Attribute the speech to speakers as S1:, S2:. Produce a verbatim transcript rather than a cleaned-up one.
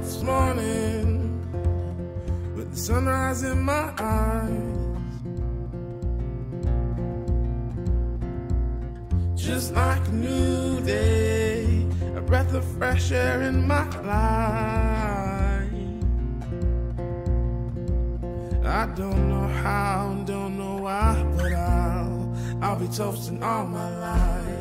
S1: this morning with the sunrise in my eyes. Just like a new day, a breath of fresh air in my life. I don't know how, don't know why, but I'll, I'll be toasting all my life.